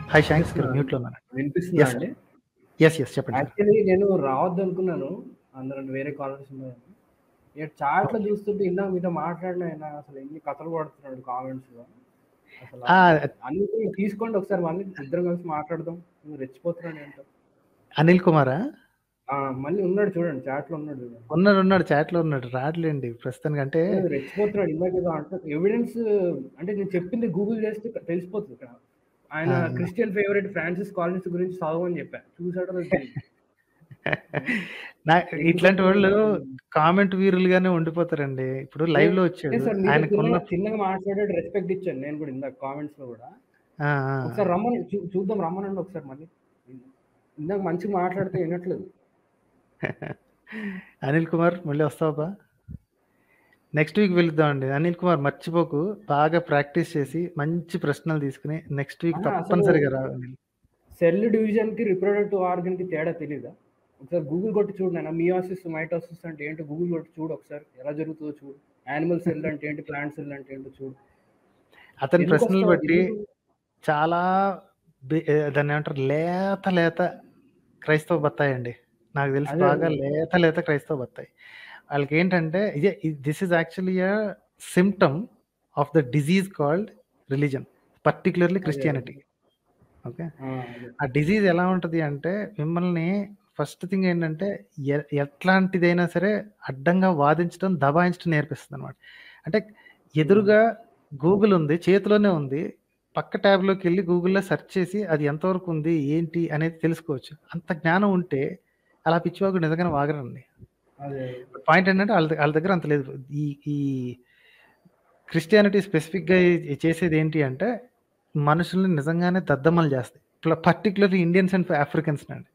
Hi shanks గారు, వినిపిస్తుందా మ్యూట్లో ఉన్నాను. వినిపిస్తుందా ఎస్ సార్. అండి? ఎస్ చెప్పండి సార్. యాక్చువల్లీ నేను రావద్దు అనుకున్నాను, అందరూ వేరే కాలర్స్ ఉన్నాయని. ఇక చాట్లో చూస్తుంటే ఇందాక మీతో మాట్లాడిన ఆయన అసలు ఎన్ని కథలు పడుతున్నాడు కామెంట్స్ లో. అసలు అన్ని తీసుకోండి ఒకసారి, మళ్ళీ ఇద్దరం కలిసి మాట్లాడదాం. నువ్వు రెచ్చిపోతున్నాడు ఏంటో. అనిల్ కుమారా? మళ్ళీ ఉన్నాడు చూడండి, చాట్లో ఉన్నాడు చూడండి. ఉన్నాడు చాట్లో ఉన్నాడు, రాట్లేండి ప్రస్తుతానికి. అంటే రెచ్చిపోతున్నాడు ఇందాక అంటే ఎవిడెన్స్, అంటే నేను చెప్పింది గూగుల్ చేస్తే తెలిసిపోతుంది ఇక్కడ. ఆయన క్రిస్టియన్ ఫేవరెట్ ఫ్రాన్సిస్ కాలనీస్ గురించి చదవని చెప్పా, చూసాడో తెలియదు. ఇట్లాంటి వాళ్ళు కామెంట్ వీరులుగానే ఉండిపోతారండి. ఇప్పుడు లైవ్ లో వచ్చాడు, చిన్నగా మాట్లాడాడు, రెస్పెక్ట్ ఇచ్చాను నేను కూడా ఇందాక కామెంట్స్ లో కూడా. ఒకసారి రమ్మని చూద్దాం, రమ్మనండి ఒకసారి మళ్ళీ. ఇందాక మంచిగా మాట్లాడితే వినట్లేదు. అనిల్ కుమార్ మళ్ళీ వస్తావా? నెక్స్ట్ వీక్ వెళ్దామండి. అనిల్ కుమార్ మర్చిపోకు, బాగా ప్రాక్టీస్ చేసి మంచి ప్రశ్నలు తీసుకుని నెక్స్ట్ వీక్ తప్పనిసరిగా రావాలి. సెల్ డివిజన్ కి రిప్రొడక్టివ్ ఆర్గన్ కి తేడా తెలీదా? ఒకసారి గూగుల్ కొట్టి చూడు. మియోసిస్ మైటోసిస్ అంటే ఏంటో గూగుల్ కొట్టి చూడు ఒకసారి, ఎలా జరుగుతుందో చూడు. యానిమల్ సెల్ అంటే ఏంటి, ప్లాంట్ సెల్ అంటే ఏంటో చూడు. అతని ప్రశ్నలు బట్టి చాలా దాన్ని ఏమంటారు, లేత క్రైస్తవ బత్తాయి అండి. నాకు తెలిసి బాగా లేత క్రైస్తవ బత్తాయి. వాళ్ళకి ఏంటంటే ఇదే, this is actually a symptom of the disease called religion, particularly Christianity. Okay, ఆ డిజీజ్ ఎలా ఉంటుంది అంటే మిమ్మల్ని ఫస్ట్ థింగ్ ఏంటంటే ఎట్లాంటిదైనా సరే అడ్డంగా వాదించడం, దబాయించడం నేర్పిస్తుంది అనమాట. అంటే ఎదురుగా గూగుల్ ఉంది, చేతిలోనే ఉంది, పక్క ట్యాబ్లోకి వెళ్ళి గూగుల్లో సెర్చ్ చేసి అది ఎంతవరకు ఉంది ఏంటి అనేది తెలుసుకోవచ్చు. అంత జ్ఞానం ఉంటే అలా పిచ్చివాగు నిజంగానే వాగరండి. పాయింట్ ఏంటంటే వాళ్ళ దగ్గర అంత లేదు. ఈ క్రిస్టియానిటీ స్పెసిఫిక్గా చేసేది ఏంటి అంటే మనుషుల్ని నిజంగానే దద్దమ్మలు చేస్తాయి, పర్టికులర్లీ ఇండియన్స్ అండ్ ఆఫ్రికన్స్ అండి.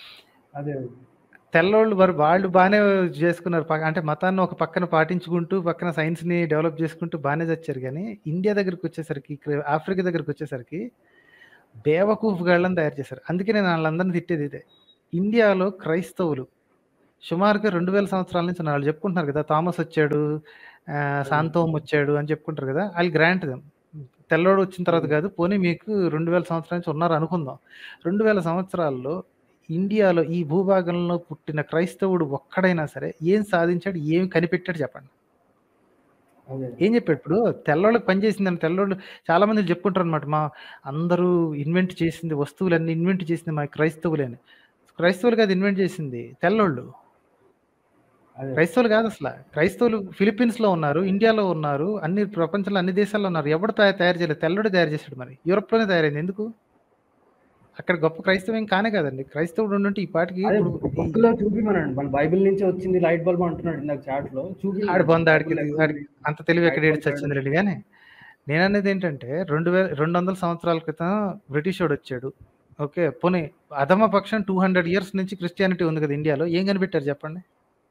తెల్లోళ్ళు వాళ్ళు బాగానే చేసుకున్నారు, అంటే మతాన్ని ఒక పక్కన పాటించుకుంటూ పక్కన సైన్స్ని డెవలప్ చేసుకుంటూ బాగానే చచ్చారు. కానీ ఇండియా దగ్గరికి వచ్చేసరికి, ఆఫ్రికా దగ్గరికి వచ్చేసరికి బేవకూఫ్ గాళ్ళని తయారు చేశారు. అందుకే నేను వాళ్ళందరినీ తిట్టేది ఇదే. ఇండియాలో క్రైస్తవులు సుమారుగా 2000 సంవత్సరాల నుంచి వాళ్ళు చెప్పుకుంటున్నారు కదా, థామస్ వచ్చాడు, శాంతోమ్ వచ్చాడు అని చెప్పుకుంటారు కదా. వాళ్ళు గ్రాంట్ దెమ్, తెల్లోడు వచ్చిన తర్వాత కాదు, పోనీ మీకు 2000 సంవత్సరాల నుంచి ఉన్నారు అనుకుందాం. 2000 సంవత్సరాల్లో ఇండియాలో ఈ భూభాగంలో పుట్టిన క్రైస్తవుడు ఒక్కడైనా సరే ఏం సాధించాడు, ఏం కనిపెట్టాడు చెప్పండి? ఏం చెప్పాడు? ఇప్పుడు తెల్లోళ్ళకి పనిచేసిందని తెల్లోళ్ళు చాలా మంది చెప్పుకుంటారు అనమాట, మా అందరూ ఇన్వెంట్ చేసింది, వస్తువులన్నీ ఇన్వెంట్ చేసింది మా క్రైస్తవులని. క్రైస్తవులు కాదు ఇన్వెంట్ చేసింది, తెల్లోళ్ళు. క్రైస్తవులు కాదు అసలు. క్రైస్తవులు ఫిలిప్పీన్స్ లో ఉన్నారు, ఇండియాలో ఉన్నారు, అన్ని ప్రపంచంలో అన్ని దేశాల్లో ఉన్నారు. ఎవడు తయారు చేయలేదు, తెల్లోడు తయారు చేశాడు. మరి యూరోప్ లోనే తయారైంది, ఎందుకు? అక్కడ గొప్ప క్రైస్తవం కానే కదండి. క్రైస్తవుడు ఉంటే ఈ పాటికి చూపిమనండి, మన బైబిల్ నుంచి వచ్చింది లైట్ బల్బ్ అంటున్నాడు ఇందాక చాట్ లో. ఆడి బొంద, ఆడికి అంత తెలివి ఎక్కడ ఏడ్చొచ్చింది రెడ్డి. కానీ నేను అనేది ఏంటంటే 2200 సంవత్సరాల క్రితం బ్రిటిష్ వాడు వచ్చాడు. ఓకే, పోనీ అధమ పక్షం 200 ఇయర్స్ నుంచి క్రిస్టియానిటీ ఉంది కదా ఇండియాలో, ఏం కనిపెట్టారు చెప్పండి?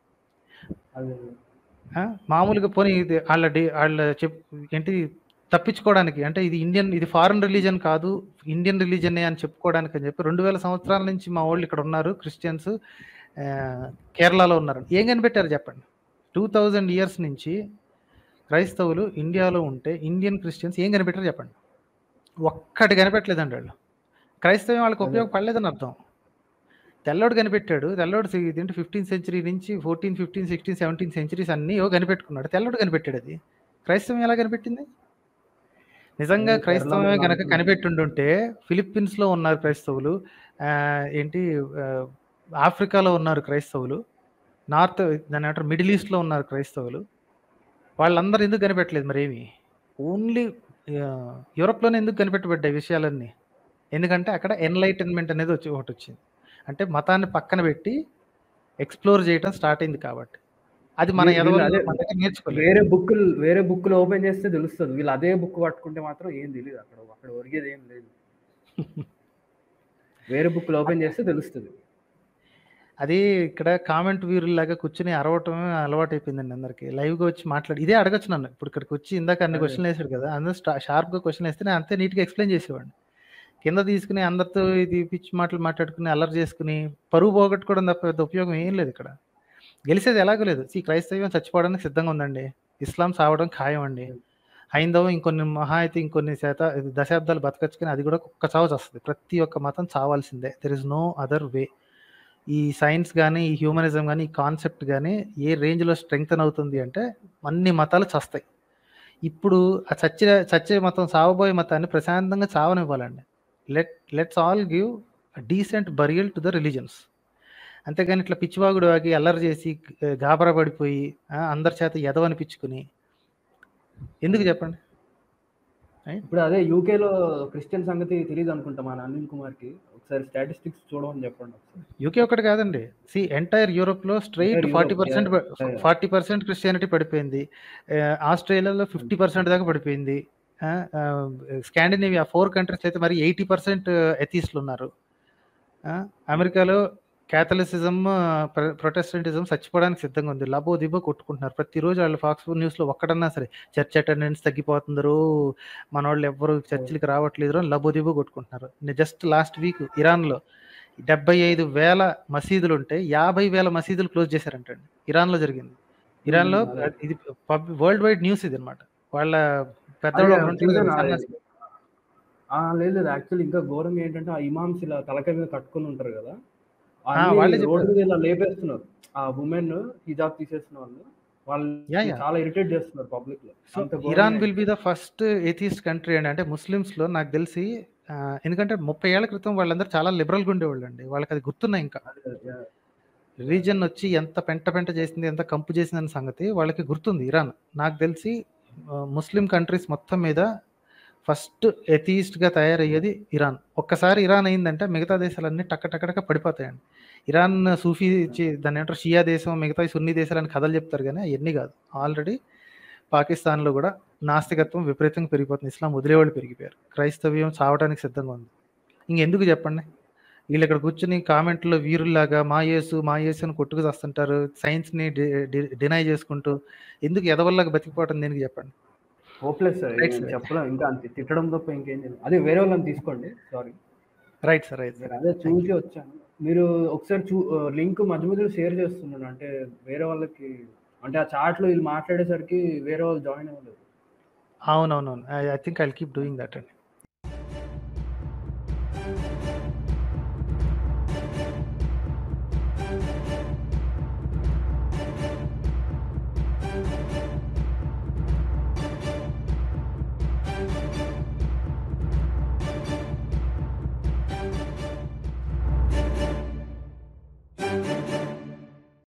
మామూలుగా పోనీ ఇది వాళ్ళ ఏంటి తప్పించుకోవడానికి, అంటే ఇది ఇండియన్, ఇది ఫారెన్ రిలీజన్ కాదు, ఇండియన్ రిలీజనే అని చెప్పుకోవడానికి అని చెప్పి 2000 సంవత్సరాల నుంచి మా వాళ్ళు ఇక్కడ ఉన్నారు, క్రిస్టియన్స్ కేరళలో ఉన్నారు. ఏం కనిపెట్టారు చెప్పండి? 2000 ఇయర్స్ నుంచి క్రైస్తవులు ఇండియాలో ఉంటే ఇండియన్ క్రిస్టియన్స్ ఏం కనిపెట్టారు చెప్పండి? ఒక్కటి కనిపెట్టలేదండి వాళ్ళు. క్రైస్తవం వాళ్ళకి ఉపయోగపడలేదని అర్థం. తెల్లోడు కనిపెట్టాడు, తెల్లోడు 15th సెంచరీ నుంచి 14, 15, 16, 17 సెంచరీస్ అన్నీ కనిపెట్టుకున్నాడు. తెల్లోడు కనిపెట్టాడు, అది క్రైస్తవం ఎలా కనిపెట్టింది? నిజంగా క్రైస్తవమే కనుక కనిపెట్టుంటే ఫిలిప్పీన్స్ లో ఉన్నారు క్రైస్తవులు, ఏంటి ఆఫ్రికాలో ఉన్నారు క్రైస్తవులు, నార్త్ దాని ఏమంటారు మిడిల్ ఈస్ట్ లో ఉన్నారు క్రైస్తవులు, వాళ్ళందరూ ఎందుకు కనిపెట్టలేదు మరేమి? ఓన్లీ యూరోప్ లోనే ఎందుకు కనిపెట్టబడ్డాయి విషయాలన్నీ? ఎందుకంటే అక్కడ ఎన్లైటన్మెంట్ అనేది ఒకటి వచ్చింది. అంటే మతాన్ని పక్కన పెట్టి ఎక్స్ప్లోర్ చేయడం స్టార్ట్ అయింది కాబట్టి. అది మన నేర్చుకోలేదు. వేరే బుక్లు ఓపెన్ చేస్తే తెలుస్తుంది, వీళ్ళు అదే బుక్ పట్టుకుంటే మాత్రం ఏం తెలియదు, అక్కడ ఒరిగేది ఏం లేదు. వేరే బుక్లు ఓపెన్ చేస్తే తెలుస్తుంది. అది ఇక్కడ కామెంట్ వీరులాగా కూర్చుని అరవటమే అలవాటు అయిపోయిందండి అందరికి. లైవ్గా వచ్చి మాట్లాడి ఇదే అడగచ్చు నన్ను. ఇప్పుడు ఇక్కడికి వచ్చి ఇందాక అన్ని క్వశ్చన్లు వేసాడు కదా, అందరూ షార్ప్గా క్వశ్చన్ వేస్తే నేను అంతే నీట్గా ఎక్స్ప్లెయిన్ చేసేవాడిని. కింద తీసుకుని అందరితో ఇది పిచ్చి మాటలు మాట్లాడుకుని అల్లరి చేసుకుని పరువు పోగొట్టుకోవడం తప్ప పెద్ద ఉపయోగం ఏం లేదు ఇక్కడ. గెలిచేది ఎలాగో లేదు. క్రైస్తవ్యం చచ్చిపోవడానికి సిద్ధంగా ఉందండి, ఇస్లాం సావడం ఖాయం అండి. హైందవం ఇంకొన్ని మహా అయితే ఇంకొన్ని దశాబ్దాలు బతకచ్చు, కానీ అది కూడా ఒక్క చావు వస్తుంది. ప్రతి ఒక్క మతం చావాల్సిందే. There is no other way. ఈ సైన్స్ కానీ, ఈ హ్యూమనిజం కానీ, ఈ కాన్సెప్ట్ కానీ ఏ రేంజ్లో స్ట్రెంగ్తన్ అవుతుంది అంటే అన్ని మతాలు చస్తాయి. ఇప్పుడు ఆ చచ్చే మతం, సావబోయే మతాన్ని ప్రశాంతంగా చావనివ్వాలండి. Let's all give decent burial to the religions. అంతేగాని ఇట్లా పిచ్చివాగుడు వాగి అల్లరి చేసి గాబరా పడిపోయి అందరి చేత ఎదవనిపించుకుని ఎందుకు చెప్పండి? ఇప్పుడు అదే యూకేలో క్రిస్టియన్ సంగతి తెలియదు అనుకుంటా మన అనిల్ కుమార్కి. ఒకసారి స్టాటిస్టిక్స్ చూడమని చెప్పండి. యూకే ఒకటి కాదండి, ఎంటైర్ యూరోప్ లో స్ట్రైట్ 40% క్రిస్టియానిటీ పడిపోయింది. ఆస్ట్రేలియాలో 50% దాకా పడిపోయింది. స్కాండినేవియా 4 కంట్రీస్ అయితే మరి 80% ఎథీస్టులు ఉన్నారు. అమెరికాలో క్యాథలిసిజం, ప్రొటెస్టెంటిజం చచ్చిపోవడానికి సిద్ధంగా ఉంది. లబో దిబో కొట్టుకుంటున్నారు ప్రతిరోజు. వాళ్ళు ఫాక్స్ న్యూస్లో ఒక్కడన్నా సరే చర్చ్ అటెండెన్స్ తగ్గిపోతుందరు, మన వాళ్ళు ఎవ్వరు చర్చిలకి రావట్లేదు అని లబో దిబో కొట్టుకుంటున్నారు. జస్ట్ లాస్ట్ వీక్ ఇరాన్లో 75,000 మసీదులు ఉంటే 50,000 మసీదులు క్లోజ్ చేశారంటండి. ఇరాన్లో జరిగింది. ఇరాన్లో ఇది వరల్డ్ వైడ్ న్యూస్ ఇది అనమాట. వాళ్ళ పెద్దవాళ్ళు లేదు యాక్చువల్లీ ఇంకా ఘోరంగా ఏంటంటే ఆ ఇమామ్స్ ఇలా తలకాయ మీద కట్టుకుని ఉంటారు కదా, రోడ్డు మీద ఇలా లేపేస్తున్నారు. ఆ ఉమెన్ హిజాబ్ తీసేసిన వాళ్ళు చాలా ఇరిటేట్ చేస్తున్నారు పబ్లిక్ లో. Iran will be the first atheist country అండి. అంటే ముస్లిమ్స్ లో నాకు తెలిసి, ఎందుకంటే 30 ఏళ్ల క్రితం వాళ్ళందరూ చాలా లిబరల్గా ఉండేవాళ్ళు అండి. వాళ్ళకి అది గుర్తున్నాయి. ఇంకా రిలీజన్ వచ్చి ఎంత పెంట చేసింది, ఎంత కంపు చేసింది అనే సంగతి వాళ్ళకి గుర్తుంది. ఇరాన్ నాకు తెలిసి ముస్లిం కంట్రీస్ మొత్తం మీద ఫస్ట్ ఎథీస్ట్గా తయారయ్యేది ఇరాన్. ఒక్కసారి ఇరాన్ అయిందంటే మిగతా దేశాలన్నీ టక్క పడిపోతాయండి. ఇరాన్ సూఫీ, దాన్ని ఏమంటారు, షియా దేశం, మిగతా సున్నీ దేశాలని కథలు చెప్తారు కానీ అవన్నీ కాదు. ఆల్రెడీ పాకిస్తాన్లో కూడా నాస్తికత్వం విపరీతంగా పెరిగిపోతుంది. ఇస్లాం వదిలేవాళ్ళు పెరిగిపోయారు. క్రైస్తవ్యం చావడానికి సిద్ధంగా ఉంది. ఇంకెందుకు చెప్పండి? వీళ్ళు ఇక్కడ కూర్చుని కామెంట్లో వీరుల్లాగా మా యేసు అని కొట్టుకు వస్తుంటారు. సైన్స్ని డినై చేసుకుంటూ ఎందుకు ఎదవల్లాగా బతికిపోవటం దేనికి చెప్పండి? హోప్లెస్ సార్, చెప్పడం ఇంకా అంతే, తిట్టడం తప్ప ఇంకేం లేదు. అదే వేరే వాళ్ళని తీసుకోండి. Sorry. Right sir, right sir. అదే చూసి వచ్చాను. మీరు ఒకసారి లింక్ మధ్య మధ్యలో షేర్ చేస్తున్నాను, అంటే వేరే వాళ్ళకి, అంటే ఆ చాట్లో వీళ్ళు మాట్లాడేసరికి వేరే వాళ్ళు జాయిన్ అవ్వలేదు. అవునవునవును, I think I will keep doing that అండి.